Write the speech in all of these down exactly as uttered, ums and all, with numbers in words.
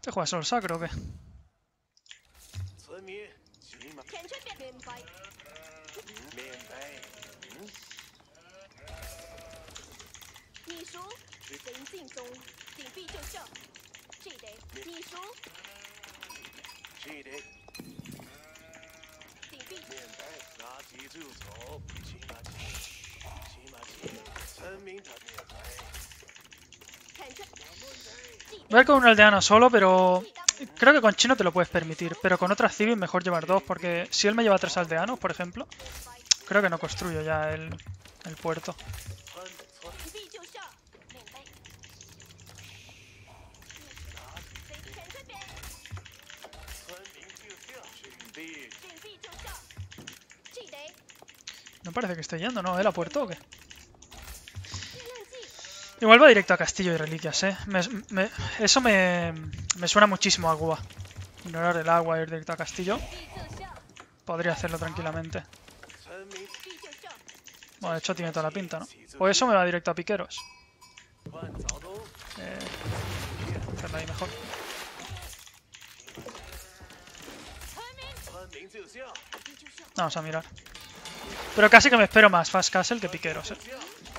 ¿Te juegas solo sacro o qué? Voy a ir con un aldeano solo, pero creo que con chino te lo puedes permitir. Pero con otras civil mejor llevar dos, porque si él me lleva tres aldeanos, por ejemplo, creo que no construyo ya el, el puerto. No parece que esté yendo, ¿no? ¿Él a puerto o qué? Igual va directo a castillo y reliquias, ¿eh? Me, me, eso me, me suena muchísimo a Guba. Ignorar el agua e ir directo a castillo. Podría hacerlo tranquilamente. Bueno, de hecho tiene toda la pinta, ¿no? O eso me va directo a piqueros. Eh, hacerlo ahí mejor. Vamos a mirar. Pero casi que me espero más Fast Castle que piqueros, ¿eh?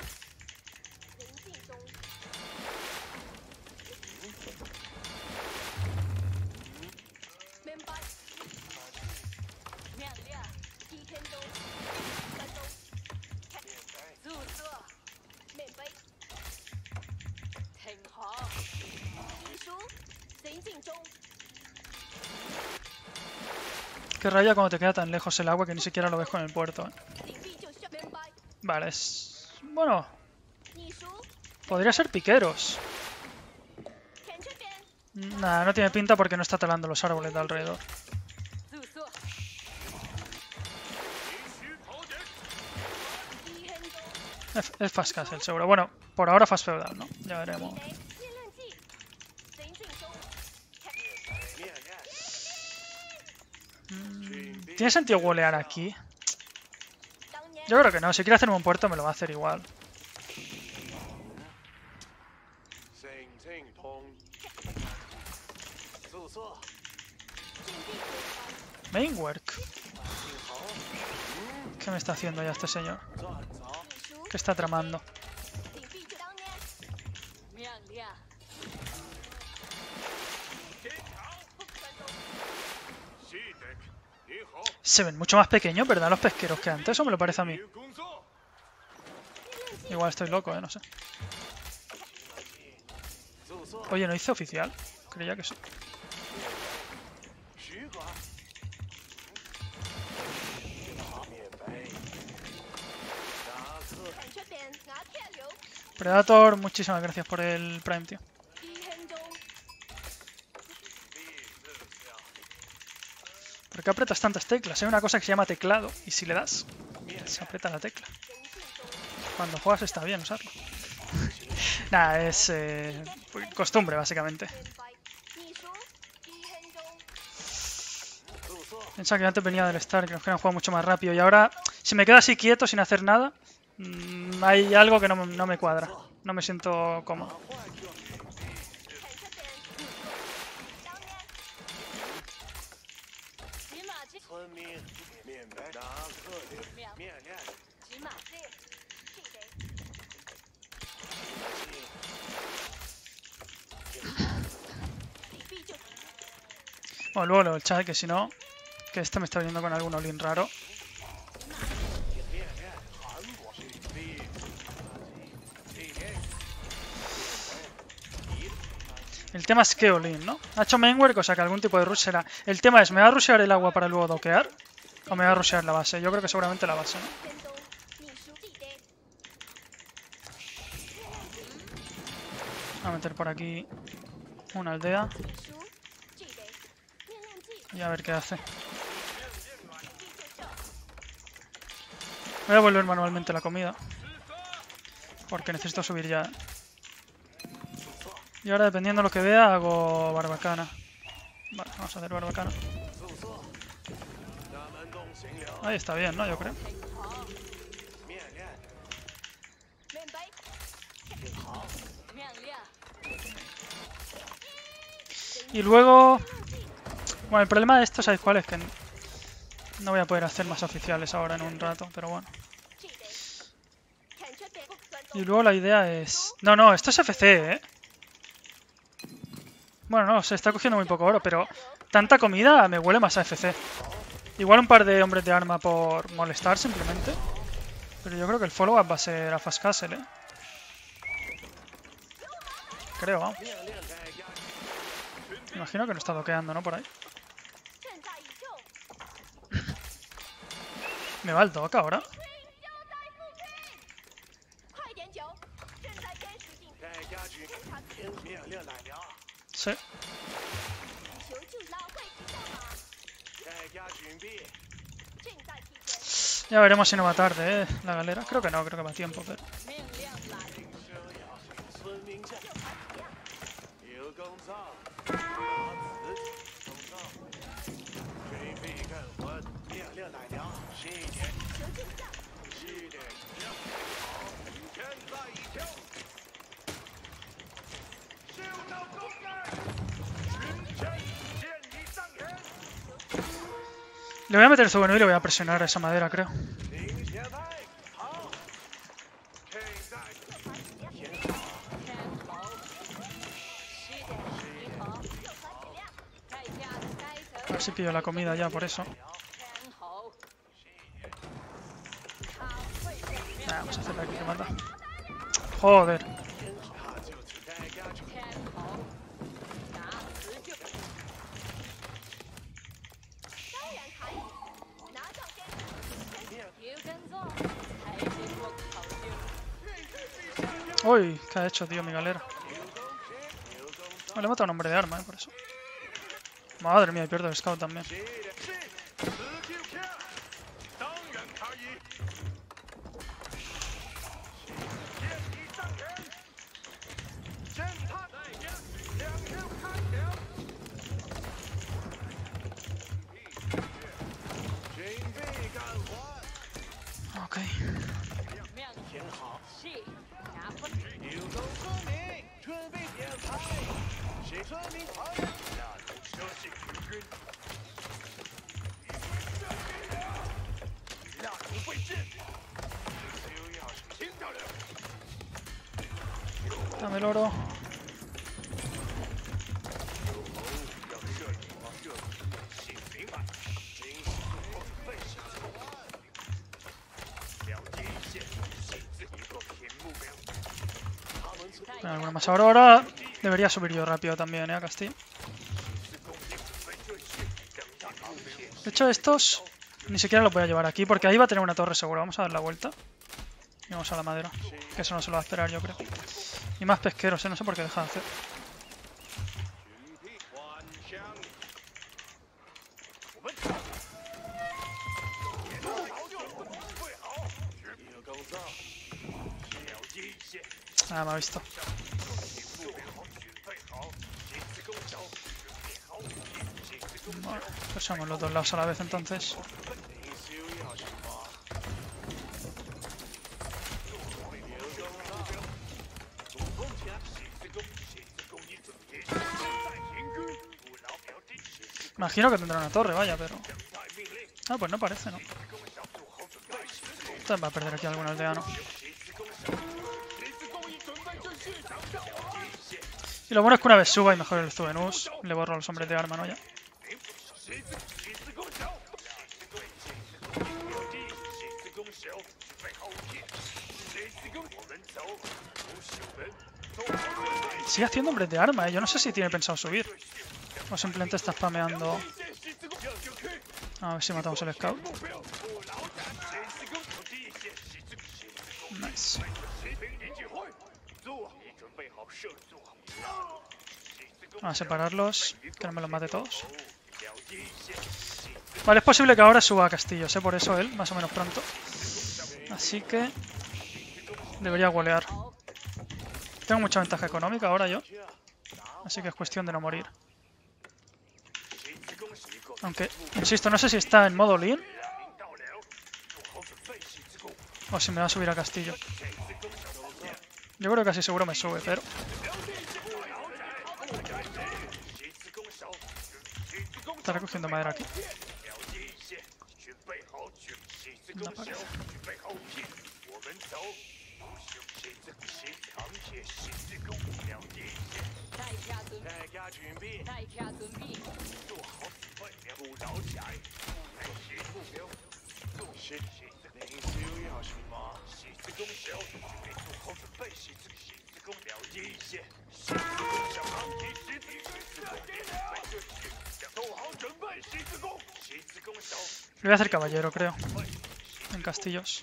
Qué raya cuando te queda tan lejos el agua que ni siquiera lo ves con el puerto, ¿eh? Vale, es... Bueno... Podría ser piqueros. Nah, no tiene pinta porque no está talando los árboles de alrededor. Es, es Fast Castle, seguro. Bueno, por ahora Fast Feudal, ¿no? Ya veremos. ¿Tiene sentido golear aquí? Yo creo que no. Si quiere hacerme un puerto me lo va a hacer igual. Main work. ¿Qué me está haciendo ya este señor? ¿Qué está tramando? Se ven mucho más pequeños, ¿verdad? Los pesqueros que antes, eso me lo parece a mí. Igual estoy loco, ¿eh? No sé. Oye, ¿no hice oficial? Creía que sí. Predator, muchísimas gracias por el Prime, tío. ¿Por qué apretas tantas teclas? Hay una cosa que se llama teclado y si le das, se aprieta la tecla. Cuando juegas está bien usarlo. Nada, es eh, costumbre, básicamente. Pensaba que antes venía del Star, que nos querían jugar mucho más rápido. Y ahora, si me quedo así quieto, sin hacer nada, mmm, hay algo que no, no me cuadra. No me siento cómodo. Bueno, luego lo del chat, que si no, que este me está viendo con algún all-in raro. El tema es que all-in, ¿no? Ha hecho mainwork, o sea que algún tipo de rush será. El tema es, ¿me va a rushear el agua para luego doquear? ¿O me va a rushear la base? Yo creo que seguramente la base, ¿no? Voy a meter por aquí una aldea. Y a ver qué hace. Voy a volver manualmente la comida. Porque necesito subir ya. Y ahora, dependiendo de lo que vea, hago barbacana. Vale, vamos a hacer barbacana. Ahí está bien, ¿no? Yo creo. Y luego... Bueno, el problema de esto, ¿sabéis cuál es? Que no voy a poder hacer más oficiales ahora en un rato, pero bueno. Y luego la idea es... No, no, esto es F C, ¿eh? Bueno, no, se está cogiendo muy poco oro, pero tanta comida me huele más a F C. Igual un par de hombres de arma por molestar, simplemente. Pero yo creo que el follow-up va a ser a Fast Castle, ¿eh? Creo, vamos. Imagino que no está doqueando, ¿no? Por ahí. ¿Me va el dock ahora? Sí. Ya veremos si no va tarde, ¿eh? La galera. Creo que no, creo que va a tiempo, pero... Le voy a meter el souvenir y le voy a presionar a esa madera, creo. A ver si pillo la comida ya, por eso. Nah, vamos a hacerle aquí que manda. Joder. Uy, ¿qué ha hecho, tío, mi galera? No, le he matado a un hombre de arma, eh, por eso. Madre mía, pierdo el scout también. Ok. Dame el oro. Bueno, alguna más ahora, ahora debería subir yo rápido también, ¿eh? A Castillo. De hecho, estos ni siquiera los voy a llevar aquí, porque ahí va a tener una torre seguro. Vamos a dar la vuelta. Y vamos a la madera. Que eso no se lo va a esperar, yo creo. Y más pesqueros, ¿eh? No sé por qué deja de hacer. Nada, me ha visto. Bueno, pues somos los dos lados a la vez entonces. Imagino que tendrá una torre, vaya, pero... Ah, pues no parece, ¿no? Entonces va a perder aquí algún aldeano. Y lo bueno es que una vez suba y mejore el Zubenus, le borro a los hombres de arma, ¿no? Ya. Sigue haciendo hombres de arma, ¿eh? Yo no sé si tiene pensado subir. O simplemente está spameando. A ver si matamos el scout. Nice. Vamos a separarlos, que no me los mate todos. Vale, es posible que ahora suba a Castillo, sé por eso él, más o menos pronto. Así que debería golear. Tengo mucha ventaja económica ahora yo. Así que es cuestión de no morir. Aunque, insisto, no sé si está en modo lean o si me va a subir a Castillo. Yo creo que casi seguro me sube, pero... Estará cogiendo madera aquí. No parece. Le voy a hacer caballero, creo. En castillos.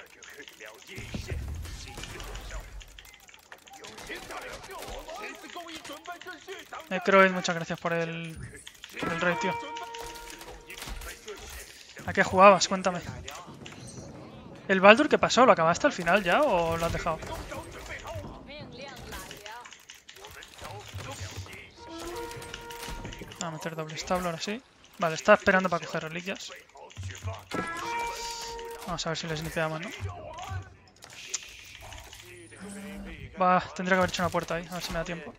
Eh, creo que muchas gracias por el, el raid, tío. ¿A qué jugabas? Cuéntame. ¿El Baldur qué pasó? ¿Lo acabaste al final ya o lo has dejado? Vamos a meter doble establo ahora sí. Vale, está esperando para coger reliquias. Vamos a ver si les iniciamos, ¿no? Va, tendría que haber hecho una puerta ahí, a ver si me da tiempo.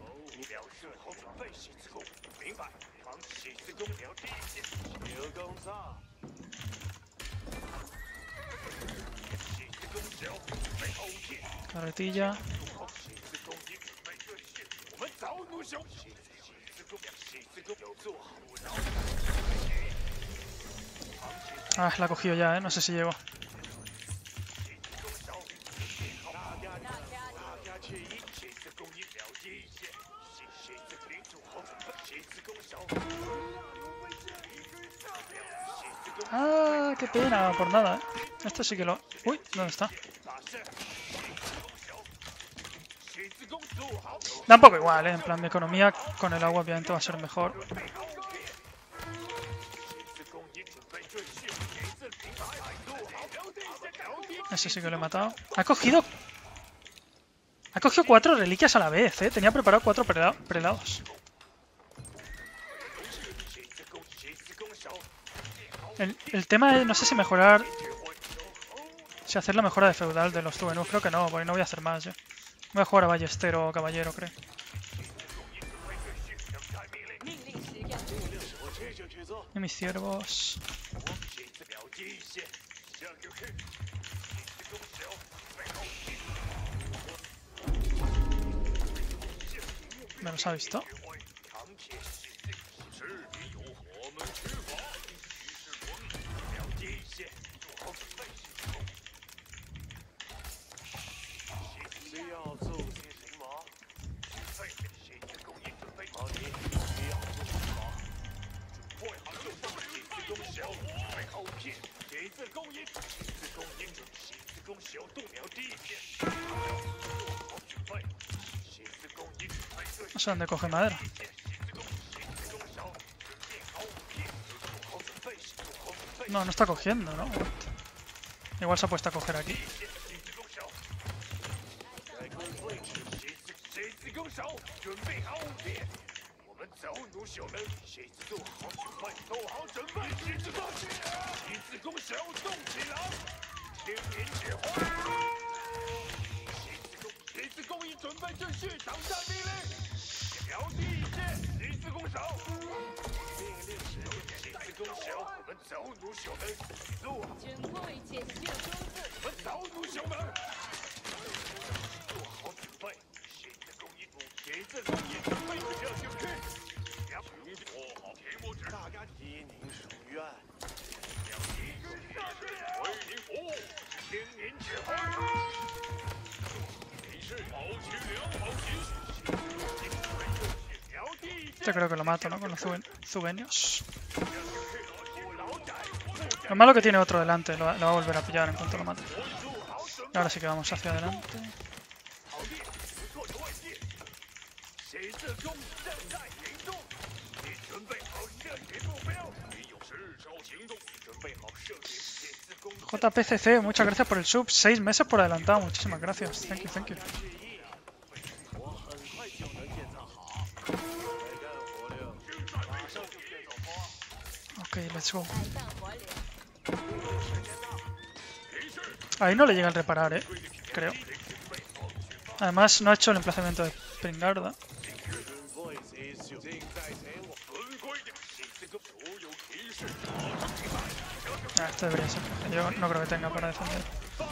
Carretilla. Ah, la ha cogido ya, ¿eh? No sé si llego. Ah, qué pena, por nada, ¿eh? Esto sí que lo... Uy, ¿dónde está? Da un poco igual, ¿eh? En plan, mi economía con el agua obviamente va a ser mejor. Ese sí que lo he matado. Ha cogido... Ha cogido cuatro reliquias a la vez, ¿eh? Tenía preparado cuatro prela prelados. El, el tema es, no sé si mejorar... Si hacer la mejora de feudal de los Zubenus. Creo que no, porque no voy a hacer más, ¿eh? Voy a jugar a ballestero o caballero, creo. Y mis ciervos... ¿Me los ha visto? No sé dónde coge madera. No, no está cogiendo, ¿no? Igual se ha puesto a coger aquí. Yo creo que lo mato, ¿no? Con los zubenios. Lo malo que tiene otro delante, lo, lo va a volver a pillar en cuanto lo mate. Y ahora sí que vamos hacia adelante. J P C C, muchas gracias por el sub. Seis meses por adelantado, muchísimas gracias. Thank you, thank you. Ok, let's go. Ahí no le llega el reparar, eh. Creo. Además, no ha hecho el emplazamiento de Springarda. Ah, esto debería ser. Yo no creo que tenga para defender.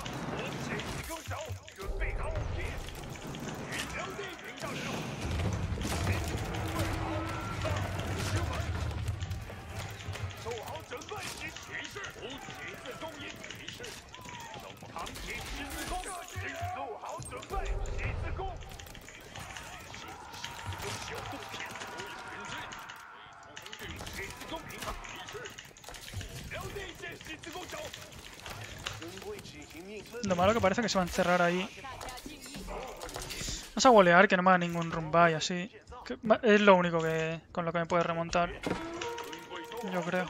Lo malo que parece que se va a encerrar ahí. Vamos a golear, que no me haga ningún rumba y así. Que es lo único que con lo que me puede remontar. Yo creo.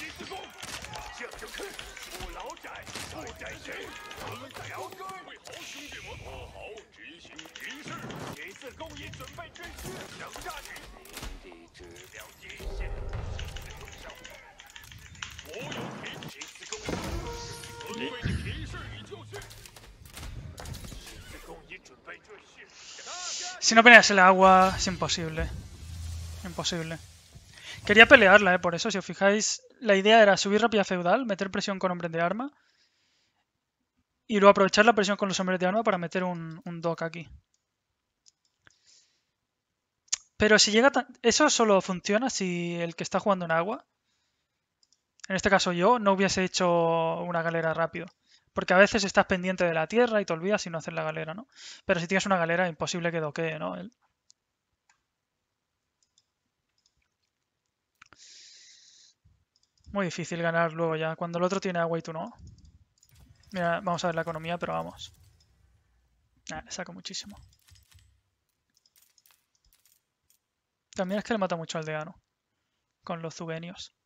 Si no peleas el agua, es imposible. Imposible. Quería pelearla, eh, por eso, si os fijáis, la idea era subir rápida feudal, meter presión con hombres de arma y luego aprovechar la presión con los hombres de arma para meter un, un dock aquí. Pero si llega tan... Eso solo funciona si el que está jugando en agua, en este caso yo, no hubiese hecho una galera rápido. Porque a veces estás pendiente de la tierra y te olvidas y no haces la galera, ¿no? Pero si tienes una galera, imposible que doquee, ¿no? El... Muy difícil ganar luego ya, cuando el otro tiene agua y tú no. Mira, vamos a ver la economía, pero vamos. Nah, le saco muchísimo. También es que le mata mucho al aldeano con los zugenios.